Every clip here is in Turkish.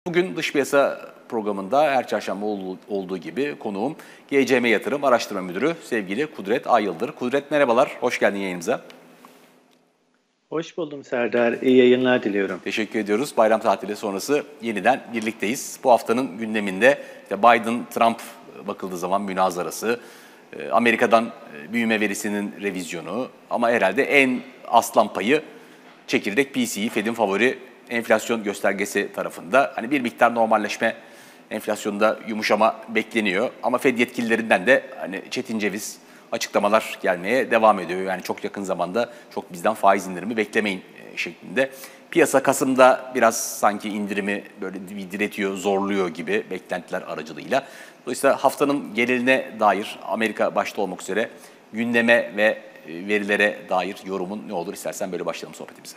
Bugün dış piyasa programında her çarşamba olduğu gibi konuğum GCM Yatırım Araştırma Müdürü sevgili Kudret Ayıldır. Kudret merhabalar, hoş geldin yayınımıza. Hoş buldum Serdar. İyi yayınlar diliyorum. Teşekkür ediyoruz. Bayram tatili sonrası yeniden birlikteyiz. Bu haftanın gündeminde işte Biden-Trump bakıldığı zaman münazarası, Amerika'dan büyüme verisinin revizyonu ama herhalde en aslan payı çekirdek PCE, Fed'in favori enflasyon göstergesi tarafında. Hani bir miktar normalleşme, enflasyonda yumuşama bekleniyor ama Fed yetkililerinden de hani çetin ceviz açıklamalar gelmeye devam ediyor. Yani çok yakın zamanda çok bizden faiz indirimi beklemeyin şeklinde. Piyasa Kasım'da biraz sanki indirimi böyle bir diretiyor, zorluyor gibi beklentiler aracılığıyla. Dolayısıyla haftanın geneline dair Amerika başta olmak üzere gündeme ve verilere dair yorumun ne olur istersen böyle başlayalım sohbetimize.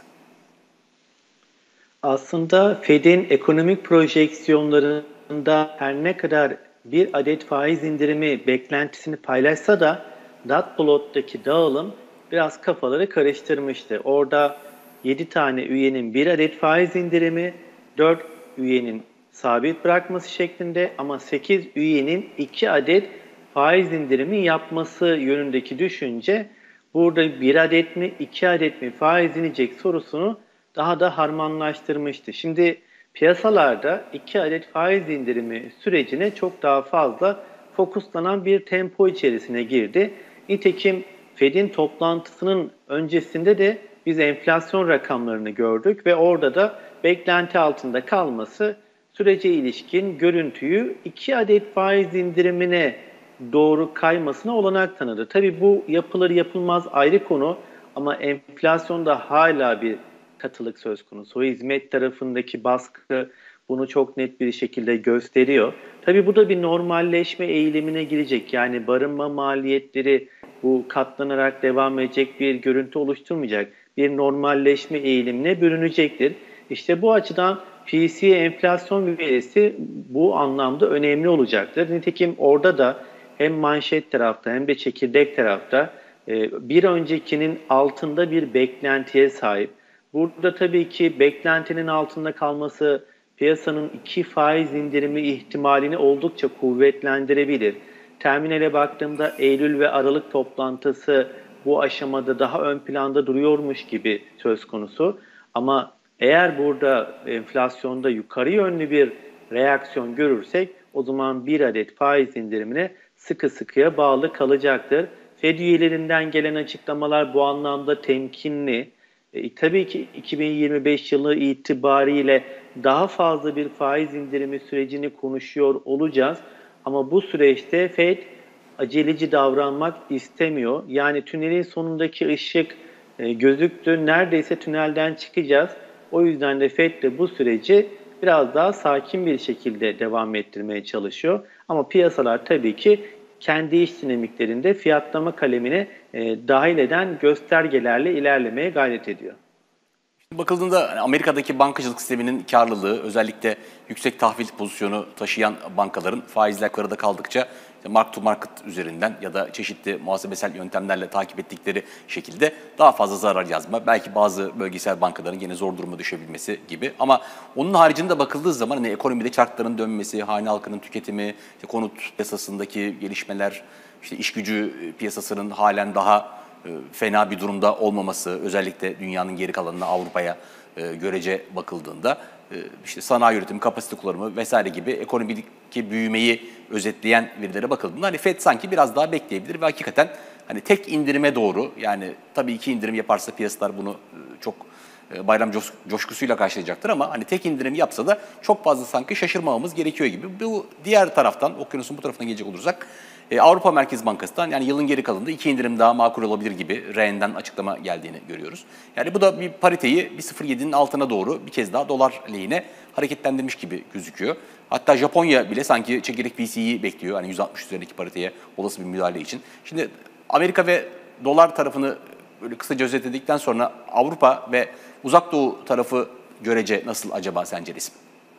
Aslında Fed'in ekonomik projeksiyonlarında her ne kadar bir adet faiz indirimi beklentisini paylaşsa da dot plot'taki dağılım biraz kafaları karıştırmıştı. Orada 7 tane üyenin bir adet faiz indirimi, 4 üyenin sabit bırakması şeklinde ama 8 üyenin 2 adet faiz indirimi yapması yönündeki düşünce burada 1 adet mi 2 adet mi faiz inecek sorusunu daha da harmanlaştırmıştı. Şimdi piyasalarda 2 adet faiz indirimi sürecine çok daha fazla fokuslanan bir tempo içerisine girdi. Nitekim Fed'in toplantısının öncesinde de biz enflasyon rakamlarını gördük ve orada da beklenti altında kalması sürece ilişkin görüntüyü 2 adet faiz indirimine doğru kaymasına olanak tanıdı. Tabii bu yapılır yapılmaz ayrı konu ama enflasyonda hala bir katılık söz konusu. O hizmet tarafındaki baskı bunu çok net bir şekilde gösteriyor. Tabii bu da bir normalleşme eğilimine girecek. Yani barınma maliyetleri bu katlanarak devam edecek bir görüntü oluşturmayacak. Bir normalleşme eğilimine bürünecektir. İşte bu açıdan PCE enflasyon verisi bu anlamda önemli olacaktır. Nitekim orada da hem manşet tarafta hem de çekirdek tarafta bir öncekinin altında bir beklentiye sahip. Burada tabii ki beklentinin altında kalması piyasanın 2 faiz indirimi ihtimalini oldukça kuvvetlendirebilir. Terminale baktığımda Eylül ve Aralık toplantısı bu aşamada daha ön planda duruyormuş gibi söz konusu. Ama eğer burada enflasyonda yukarı yönlü bir reaksiyon görürsek o zaman bir adet faiz indirimine sıkı sıkıya bağlı kalacaktır. Fed üyelerinden gelen açıklamalar bu anlamda temkinli. Tabii ki 2025 yılı itibariyle daha fazla bir faiz indirimi sürecini konuşuyor olacağız. Ama bu süreçte Fed aceleci davranmak istemiyor. Yani tünelin sonundaki ışık gözüktü. Neredeyse tünelden çıkacağız. O yüzden de Fed de bu süreci biraz daha sakin bir şekilde devam ettirmeye çalışıyor. Ama piyasalar tabii ki kendi iç dinamiklerinde fiyatlama kalemine dahil eden göstergelerle ilerlemeye gayret ediyor. Bakıldığında Amerika'daki bankacılık sisteminin karlılığı, özellikle yüksek tahvil pozisyonu taşıyan bankaların faizler yukarıda kaldıkça mark to market üzerinden ya da çeşitli muhasebesel yöntemlerle takip ettikleri şekilde daha fazla zarar yazma, belki bazı bölgesel bankaların yine zor duruma düşebilmesi gibi. Ama onun haricinde bakıldığı zaman hani ekonomide çarkların dönmesi, hane halkının tüketimi, işte konut piyasasındaki gelişmeler, işte iş gücü piyasasının halen daha fena bir durumda olmaması, özellikle dünyanın geri kalanına, Avrupa'ya görece bakıldığında işte sanayi üretimi, kapasite kullanımı vesaire gibi ekonomideki büyümeyi özetleyen verilere bakıldığında hani Fed sanki biraz daha bekleyebilir ve hakikaten hani tek indirime doğru, yani tabii iki indirim yaparsa piyasalar bunu çok bayram coşkusuyla karşılayacaktır ama hani tek indirim yapsa da çok fazla sanki şaşırmamamız gerekiyor gibi. Bu diğer taraftan, okyanusun bu tarafına gelecek olursak Avrupa Merkez Bankası'ndan yani yılın geri kalanında 2 indirim daha makul olabilir gibi Rehn'den açıklama geldiğini görüyoruz. Yani bu da bir pariteyi 1.07'nin altına doğru bir kez daha dolar lehine hareketlendirmiş gibi gözüküyor. Hatta Japonya bile sanki çekirdek PCE'yi bekliyor. Hani 160 üzerindeki pariteye olası bir müdahale için. Şimdi Amerika ve dolar tarafını böyle kısaca özetledikten sonra Avrupa ve Uzak Doğu tarafı görece nasıl acaba sence resim?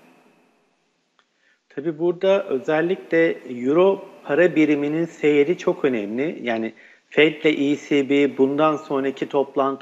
Tabii burada özellikle Euro para biriminin seyri çok önemli. Yani Fed ile ECB bundan sonraki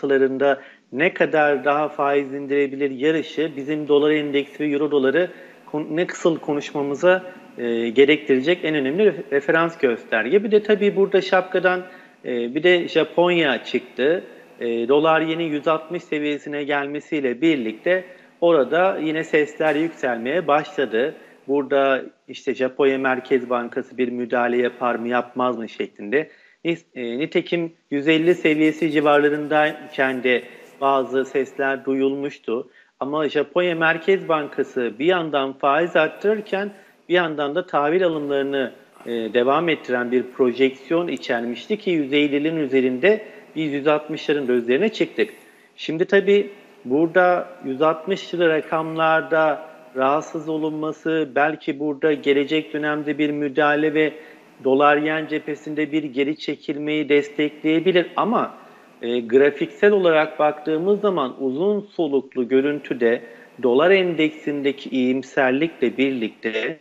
toplantılarında ne kadar daha faiz indirebilir yarışı bizim dolar endeksi ve Euro doları ne kısıl konuşmamıza gerektirecek en önemli referans gösterge. Bir de tabii burada şapkadan bir de Japonya çıktı. Dolar yeni 160 seviyesine gelmesiyle birlikte orada yine sesler yükselmeye başladı. Burada işte Japonya Merkez Bankası bir müdahale yapar mı yapmaz mı şeklinde. Nitekim 150 seviyesi civarlarındayken de bazı sesler duyulmuştu. Ama Japonya Merkez Bankası bir yandan faiz arttırırken bir yandan da tahvil alımlarını devam ettiren bir projeksiyon içermişti ki 150'lerin üzerinde biz 160'ların da üzerine çıktık. Şimdi tabii burada 160'lı rakamlarda rahatsız olunması, belki burada gelecek dönemde bir müdahale ve dolar yen cephesinde bir geri çekilmeyi destekleyebilir ama grafiksel olarak baktığımız zaman uzun soluklu görüntüde dolar endeksindeki iyimserlikle birlikte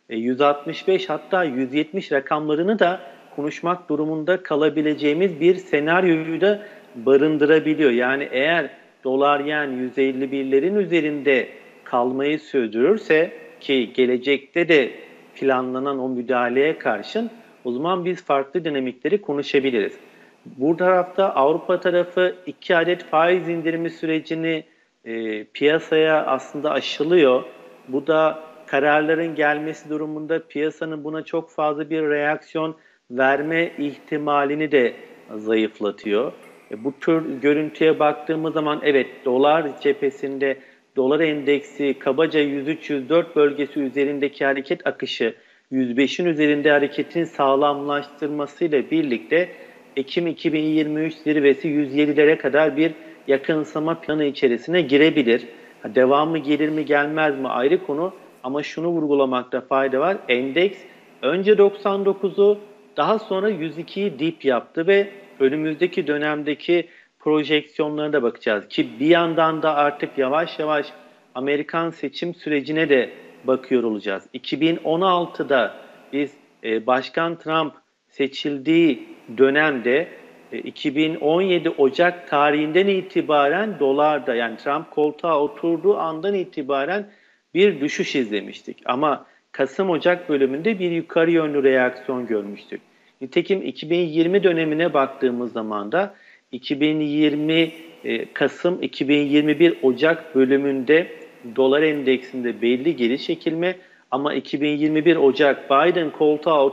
165 hatta 170 rakamlarını da konuşmak durumunda kalabileceğimiz bir senaryoyu da barındırabiliyor. Yani eğer dolar yen 151'lerin üzerinde kalmayı sürdürürse ki gelecekte de planlanan o müdahaleye karşın o zaman biz farklı dinamikleri konuşabiliriz. Bu tarafta Avrupa tarafı 2 adet faiz indirimi sürecini piyasaya aslında aşılıyor. Bu da kararların gelmesi durumunda piyasanın buna çok fazla bir reaksiyon verme ihtimalini de zayıflatıyor. Bu tür görüntüye baktığımız zaman evet dolar cephesinde dolar endeksi kabaca 103-104 bölgesi üzerindeki hareket akışı 105'in üzerinde hareketin sağlamlaştırmasıyla birlikte Ekim 2023 zirvesi 107'lere kadar bir yakınsama planı içerisine girebilir. Devamı gelir mi gelmez mi ayrı konu ama şunu vurgulamakta fayda var. Endeks önce 99'u daha sonra 102'yi dip yaptı ve önümüzdeki dönemdeki projeksiyonlarına da bakacağız. Ki bir yandan da artık yavaş yavaş Amerikan seçim sürecine de bakıyor olacağız. 2016'da biz Başkan Trump seçildiği dönemde 2017 Ocak tarihinden itibaren dolarda yani Trump koltuğa oturduğu andan itibaren bir düşüş izlemiştik. Ama Kasım-Ocak bölümünde bir yukarı yönlü reaksiyon görmüştük. Nitekim 2020 dönemine baktığımız zaman da 2020 Kasım 2021 Ocak bölümünde dolar endeksinde belli geri çekilme ama 2021 Ocak Biden koltuğa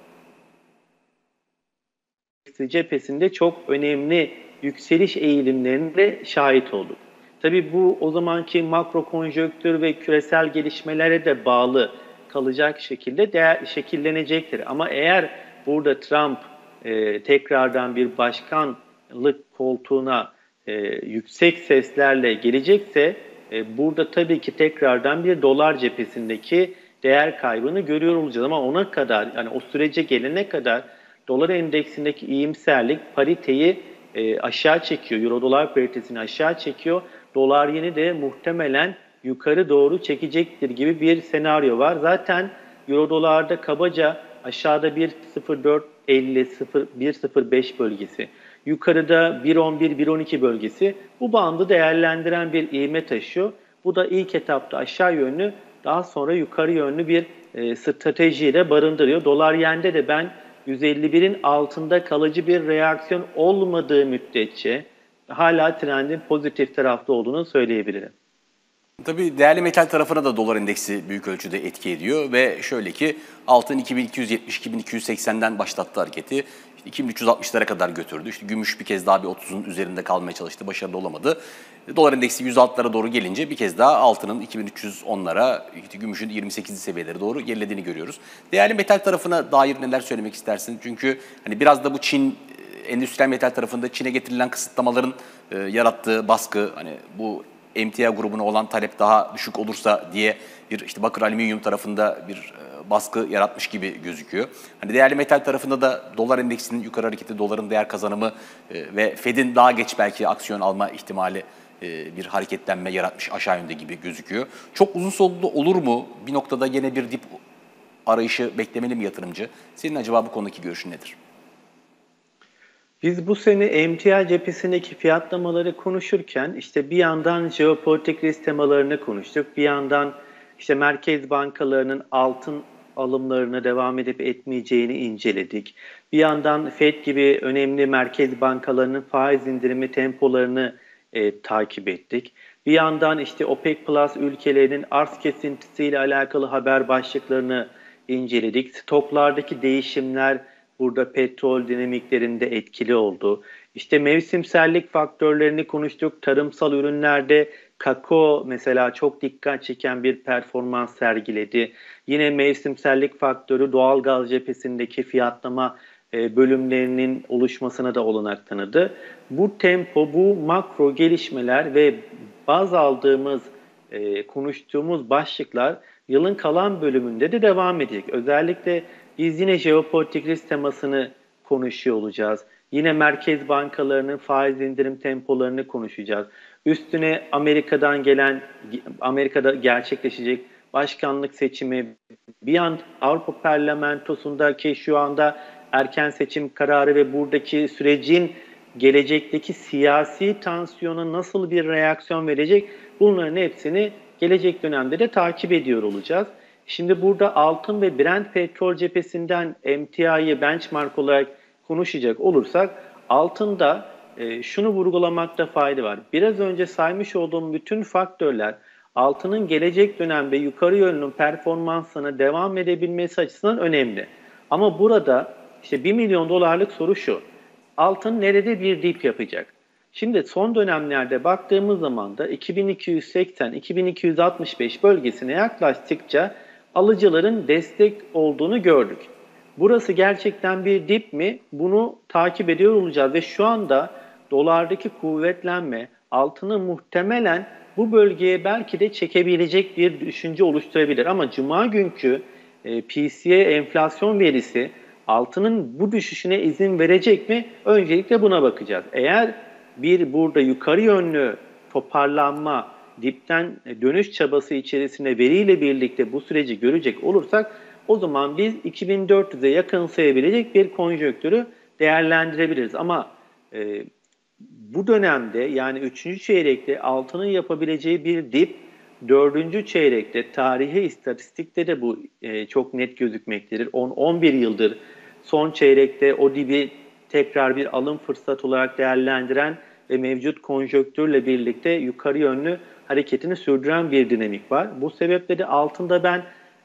cephesinde çok önemli yükseliş eğilimlerine şahit olduk. Tabii bu o zamanki makro konjonktür ve küresel gelişmelere de bağlı kalacak şekilde şekillenecektir. Ama eğer burada Trump tekrardan bir başkanlık koltuğuna yüksek seslerle gelecekse burada tabii ki tekrardan bir dolar cephesindeki değer kaybını görüyor olacağız. Ama ona kadar yani o sürece gelene kadar dolar endeksindeki iyimserlik pariteyi aşağı çekiyor. Euro dolar paritesini aşağı çekiyor. Dolar yeni de muhtemelen yukarı doğru çekecektir gibi bir senaryo var. Zaten Euro dolarda kabaca aşağıda 1.0450 1.05 bölgesi. Yukarıda 1.11 1.12 bölgesi. Bu bandı değerlendiren bir ivme taşıyor. Bu da ilk etapta aşağı yönlü daha sonra yukarı yönlü bir stratejiyle barındırıyor. Dolar yende de ben 151'in altında kalıcı bir reaksiyon olmadığı müddetçe hala trendin pozitif tarafta olduğunu söyleyebilirim. Tabii değerli metal tarafına da dolar endeksi büyük ölçüde etki ediyor ve şöyle ki altın 2270-2280'den başlattı hareketi. İşte 2360'lara kadar götürdü. İşte gümüş bir kez daha bir 30'un üzerinde kalmaya çalıştı. Başarılı olamadı. Dolar endeksi 106'lara doğru gelince bir kez daha altının 2310'lara, işte gümüşün 28'li seviyelere doğru gerilediğini görüyoruz. Değerli metal tarafına dair neler söylemek istersin? Çünkü hani biraz da bu Çin endüstriyel metal tarafında Çin'e getirilen kısıtlamaların yarattığı baskı, hani bu emtia grubuna olan talep daha düşük olursa diye bir işte bakır alüminyum tarafında bir baskı yaratmış gibi gözüküyor. Hani değerli metal tarafında da dolar endeksinin yukarı hareketi, doların değer kazanımı ve Fed'in daha geç belki aksiyon alma ihtimali bir hareketlenme yaratmış aşağı yönde gibi gözüküyor. Çok uzun soluklu olur mu? Bir noktada yine bir dip arayışı beklemeli mi yatırımcı? Senin acaba bu konudaki görüşün nedir? Biz bu sene emtia cephesindeki fiyatlamaları konuşurken işte bir yandan jeopolitik risk temalarını konuştuk, bir yandan İşte merkez bankalarının altın alımlarına devam edip etmeyeceğini inceledik. Bir yandan FED gibi önemli merkez bankalarının faiz indirimi tempolarını takip ettik. Bir yandan işte OPEC Plus ülkelerinin arz kesintisiyle alakalı haber başlıklarını inceledik. Stoklardaki değişimler burada petrol dinamiklerinde etkili oldu. İşte mevsimsellik faktörlerini konuştuk. Tarımsal ürünlerde kakao mesela çok dikkat çeken bir performans sergiledi. Yine mevsimsellik faktörü doğal gaz cephesindeki fiyatlama bölümlerinin oluşmasına da olanak tanıdı. Bu tempo, bu makro gelişmeler ve baz aldığımız, konuştuğumuz başlıklar yılın kalan bölümünde de devam edecek. Özellikle biz yine jeopolitik risk temasını konuşuyor olacağız. Yine merkez bankalarının faiz indirim tempolarını konuşacağız. Üstüne Amerika'da gerçekleşecek başkanlık seçimi, bir yan Avrupa Parlamentosu'ndaki şu anda erken seçim kararı ve buradaki sürecin gelecekteki siyasi tansiyona nasıl bir reaksiyon verecek, bunların hepsini gelecek dönemde de takip ediyor olacağız. Şimdi burada altın ve Brent petrol cephesinden MTI'yi benchmark olarak konuşacak olursak altında şunu vurgulamakta fayda var. Biraz önce saymış olduğum bütün faktörler altının gelecek dönemde yukarı yönlü performansına devam edebilmesi açısından önemli. Ama burada işte 1 milyon dolarlık soru şu. Altın nerede bir dip yapacak? Şimdi son dönemlerde baktığımız zaman da 2280-2265 bölgesine yaklaştıkça alıcıların destek olduğunu gördük. Burası gerçekten bir dip mi? Bunu takip ediyor olacağız ve şu anda dolardaki kuvvetlenme altını muhtemelen bu bölgeye belki de çekebilecek bir düşünce oluşturabilir. Ama Cuma günkü PCE enflasyon verisi altının bu düşüşüne izin verecek mi? Öncelikle buna bakacağız. Eğer bir burada yukarı yönlü toparlanma, dipten dönüş çabası içerisinde veriyle birlikte bu süreci görecek olursak o zaman biz 2400'e yakın sayabilecek bir konjonktürü değerlendirebiliriz. Ama bu dönemde yani 3. çeyrekte altının yapabileceği bir dip, 4. çeyrekte tarihi istatistikte de bu çok net gözükmektedir. 10-11 yıldır son çeyrekte o dibi tekrar bir alım fırsatı olarak değerlendiren ve mevcut konjonktürle birlikte yukarı yönlü hareketini sürdüren bir dinamik var. Bu sebeple de altında ben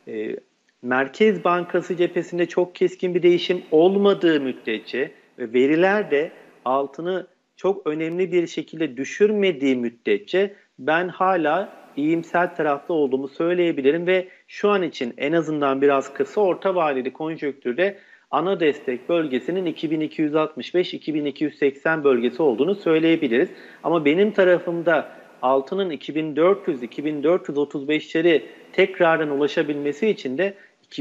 Merkez Bankası cephesinde çok keskin bir değişim olmadığı müddetçe ve veriler de altını çok önemli bir şekilde düşürmediği müddetçe ben hala iyimser tarafta olduğumu söyleyebilirim ve şu an için en azından biraz kısa orta vadeli konjonktürde ana destek bölgesinin 2265-2280 bölgesi olduğunu söyleyebiliriz. Ama benim tarafımda altının 2400-2435'leri tekrardan ulaşabilmesi için de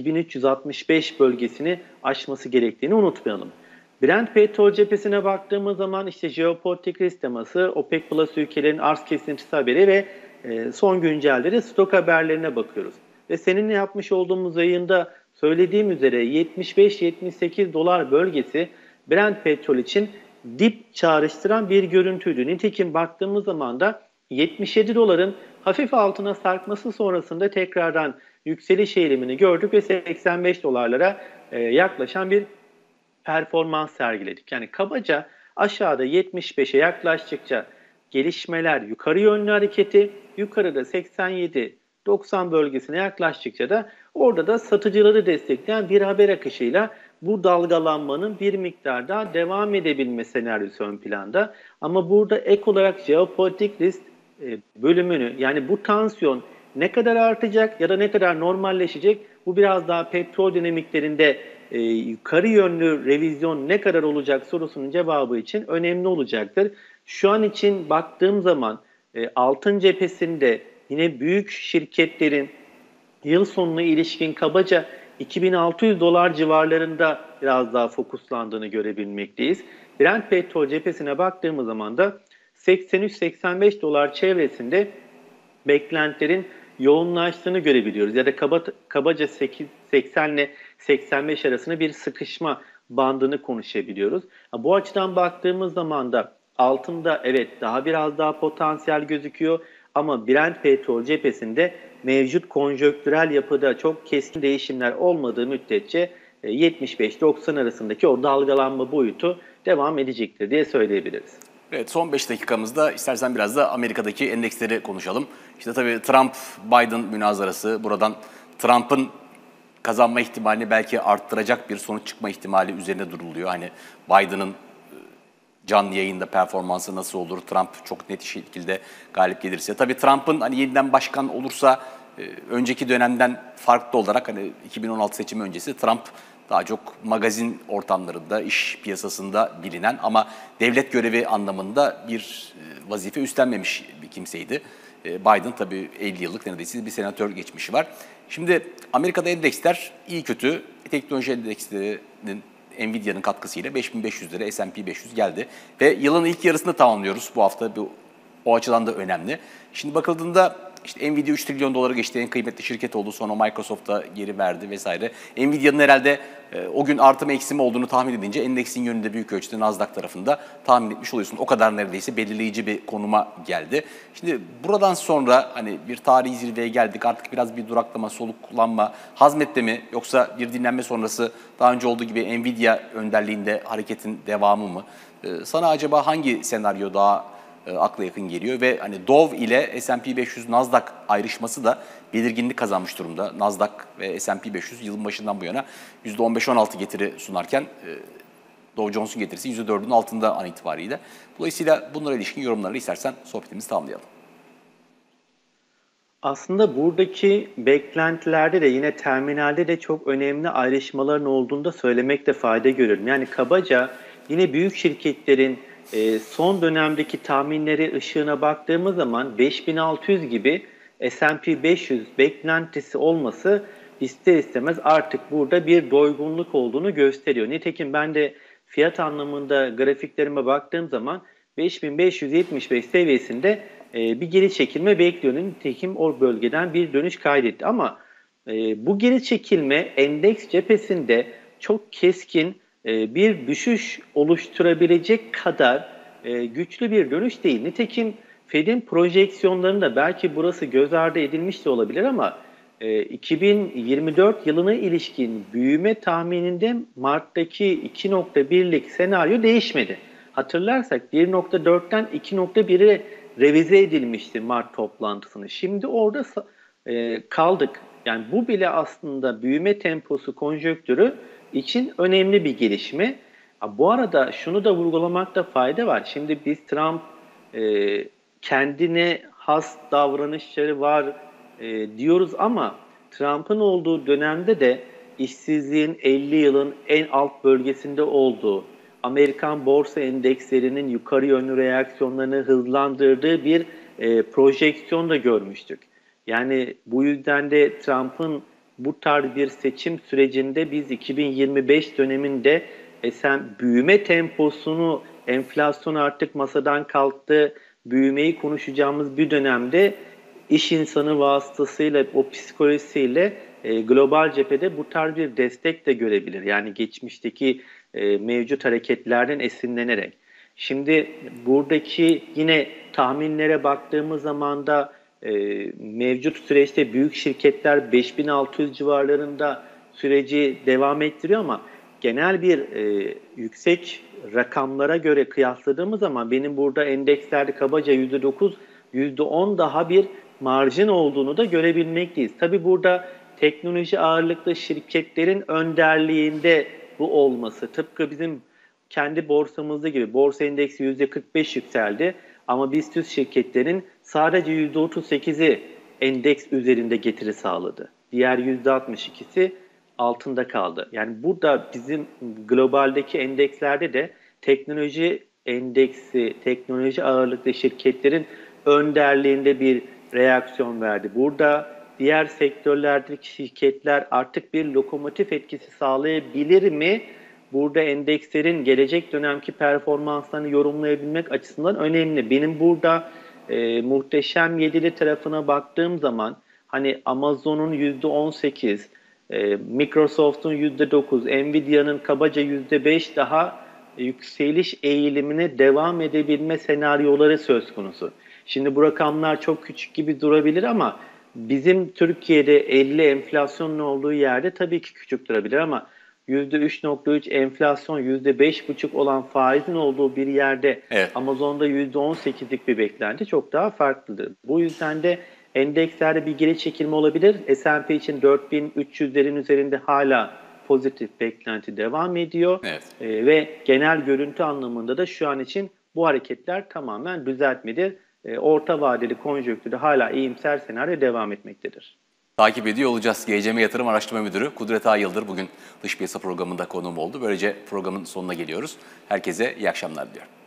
2365 bölgesini aşması gerektiğini unutmayalım. Brent petrol cephesine baktığımız zaman işte jeopolitik risk teması, OPEC Plus ülkelerin arz kesintisi haberi ve son güncelleri stok haberlerine bakıyoruz. Ve seninle yapmış olduğumuz yayında söylediğim üzere 75-78 dolar bölgesi Brent petrol için dip çağrıştıran bir görüntüydü. Nitekim baktığımız zaman da 77 doların hafif altına sarkması sonrasında tekrardan yükseliş eğilimini gördük ve 85 dolarlara yaklaşan bir performans sergiledik. Yani kabaca aşağıda 75'e yaklaştıkça gelişmeler yukarı yönlü hareketi, yukarıda 87-90 bölgesine yaklaştıkça da orada da satıcıları destekleyen bir haber akışıyla bu dalgalanmanın bir miktar daha devam edebilme senaryosu ön planda. Ama burada ek olarak jeopolitik risk bölümünü yani bu tansiyon ne kadar artacak ya da ne kadar normalleşecek bu biraz daha petrol dinamiklerinde yukarı yönlü revizyon ne kadar olacak sorusunun cevabı için önemli olacaktır. Şu an için baktığım zaman altın cephesinde yine büyük şirketlerin yıl sonuna ilişkin kabaca 2600 dolar civarlarında biraz daha fokuslandığını görebilmekteyiz. Brent petrol cephesine baktığımız zaman da 83-85 dolar çevresinde beklentilerin yoğunlaştığını görebiliyoruz. Ya da kabaca 80 ile 85 arasında bir sıkışma bandını konuşabiliyoruz. Bu açıdan baktığımız zaman da altında evet daha biraz daha potansiyel gözüküyor Ama Brent petrol cephesinde mevcut konjonktürel yapıda çok keskin değişimler olmadığı müddetçe 75-90 arasındaki o dalgalanma boyutu devam edecektir diye söyleyebiliriz. Evet, son 5 dakikamızda istersen biraz da Amerika'daki endeksleri konuşalım. İşte tabii Trump-Biden münazarası, buradan Trump'ın kazanma ihtimalini belki arttıracak bir sonuç çıkma ihtimali üzerine duruluyor. Hani Biden'ın canlı yayında performansı nasıl olur? Trump çok net şekilde galip gelirse. Tabii Trump'ın hani yeniden başkan olursa önceki dönemden farklı olarak hani 2016 seçimi öncesi Trump daha çok magazin ortamlarında, iş piyasasında bilinen ama devlet görevi anlamında bir vazife üstlenmemiş bir kimseydi. Biden tabii 50 yıllık neredeyse bir senatör geçmişi var. Şimdi Amerika'da endeksler iyi kötü. Teknoloji endekslerinin Nvidia'nın katkısıyla 5500'lere S&P 500 geldi. Ve yılın ilk yarısını tamamlıyoruz bu hafta. O açıdan da önemli. Şimdi bakıldığında işte Nvidia 3 trilyon dolara geçti, en kıymetli şirket oldu. Sonra Microsoft'a geri verdi vesaire. Nvidia'nın herhalde o gün artı mı eksi mi olduğunu tahmin edince endeksin yönünde büyük ölçüde Nasdaq tarafında tahmin etmiş oluyorsun. O kadar neredeyse belirleyici bir konuma geldi. Şimdi buradan sonra hani bir tarihi zirveye geldik. Artık biraz bir duraklama, soluklanma, hazmetle mi yoksa bir dinlenme sonrası daha önce olduğu gibi Nvidia önderliğinde hareketin devamı mı? Sana acaba hangi senaryo daha akla yakın geliyor ve hani Dow ile S&P 500 Nasdaq ayrışması da belirginlik kazanmış durumda. Nasdaq ve S&P 500 yılın başından bu yana %15-16 getiri sunarken Dow Jones'un getirisi %4'ün altında an itibariyle. Dolayısıyla bunlara ilişkin yorumlarla istersen sohbetimizi tamamlayalım. Aslında buradaki beklentilerde de yine terminalde de çok önemli ayrışmaların olduğunu da söylemekte fayda görüyorum. Yani kabaca yine büyük şirketlerin son dönemdeki tahminleri ışığına baktığımız zaman 5600 gibi S&P 500 beklentisi olması ister istemez artık burada bir doygunluk olduğunu gösteriyor. Nitekim ben de fiyat anlamında grafiklerime baktığım zaman 5575 seviyesinde bir geri çekilme bekliyorum. Nitekim o bölgeden bir dönüş kaydetti. Ama bu geri çekilme endeks cephesinde çok keskin bir düşüş oluşturabilecek kadar güçlü bir dönüş değil. Nitekim Fed'in projeksiyonlarında belki burası göz ardı edilmiş de olabilir ama 2024 yılına ilişkin büyüme tahmininde Mart'taki 2.1'lik senaryo değişmedi. Hatırlarsak 1.4'ten 2.1'e revize edilmişti Mart toplantısını. Şimdi orada kaldık. Yani bu bile aslında büyüme temposu konjonktürü için önemli bir gelişme. Bu arada şunu da vurgulamakta fayda var. Şimdi biz Trump kendine has davranışları var diyoruz ama Trump'ın olduğu dönemde de işsizliğin 50 yılın en alt bölgesinde olduğu, Amerikan borsa endekslerinin yukarı yönlü reaksiyonlarını hızlandırdığı bir projeksiyon da görmüştük. Yani bu yüzden de Trump'ın bu tarz bir seçim sürecinde biz 2025 döneminde büyüme temposunu, enflasyon artık masadan kalktı, büyümeyi konuşacağımız bir dönemde iş insanı vasıtasıyla, o psikolojisiyle global cephede bu tarz bir destek de görebilir. Yani geçmişteki mevcut hareketlerden esinlenerek. Şimdi buradaki yine tahminlere baktığımız zaman da mevcut süreçte büyük şirketler 5600 civarlarında süreci devam ettiriyor ama genel bir yüksek rakamlara göre kıyasladığımız zaman benim burada endekslerde kabaca %9, %10 daha bir marjin olduğunu da görebilmekteyiz. Tabii burada teknoloji ağırlıklı şirketlerin önderliğinde bu olması, tıpkı bizim kendi borsamızda gibi borsa endeksi %45 yükseldi ama BIST şirketlerin sadece %38'i endeks üzerinde getiri sağladı. Diğer %62'si altında kaldı. Yani burada bizim globaldeki endekslerde de teknoloji endeksi, teknoloji ağırlıklı şirketlerin önderliğinde bir reaksiyon verdi. Burada diğer sektörlerdeki şirketler artık bir lokomotif etkisi sağlayabilir mi? Burada endekslerin gelecek dönemki performanslarını yorumlayabilmek açısından önemli. Benim burada muhteşem yedili tarafına baktığım zaman hani Amazon'un %18, Microsoft'un %9, Nvidia'nın kabaca %5 daha yükseliş eğilimine devam edebilme senaryoları söz konusu. Şimdi bu rakamlar çok küçük gibi durabilir ama bizim Türkiye'de 50 enflasyonun olduğu yerde tabii ki küçük durabilir ama %3,3 enflasyon, %5,5 olan faizin olduğu bir yerde Evet. Amazon'da %18'lik bir beklenti çok daha farklıdır. Bu yüzden de endekslerde bir geri çekilme olabilir. S&P için 4300'lerin üzerinde hala pozitif beklenti devam ediyor. Evet. Ve genel görüntü anlamında da şu an için bu hareketler tamamen düzeltmedir. Orta vadeli konjonktürde hala iyimser senaryo devam etmektedir. Takip ediyor olacağız. GCM Yatırım Araştırma Müdürü Kudret Ayıldır bugün Dış Piyasa programında konuğum oldu. Böylece programın sonuna geliyoruz. Herkese iyi akşamlar diliyorum.